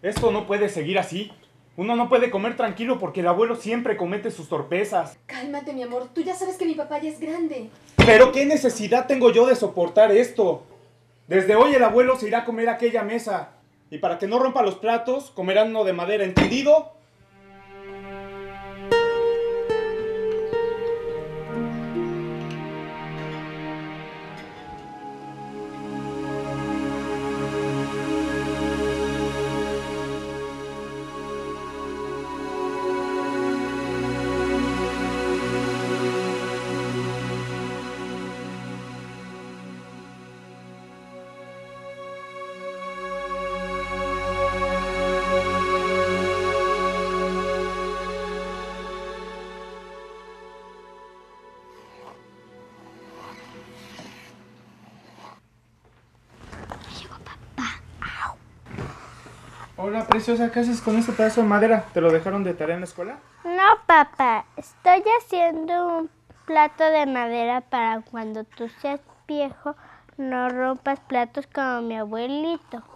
Esto no puede seguir así. Uno no puede comer tranquilo porque el abuelo siempre comete sus torpezas. Cálmate, mi amor. Tú ya sabes que mi papá ya es grande. ¿Pero qué necesidad tengo yo de soportar esto? Desde hoy el abuelo se irá a comer a aquella mesa. Y para que no rompa los platos, comerán uno de madera, ¿entendido? Hola, preciosa, ¿qué haces con este pedazo de madera? ¿Te lo dejaron de tarea en la escuela? No, papá, estoy haciendo un plato de madera para cuando tú seas viejo no rompas platos como mi abuelito.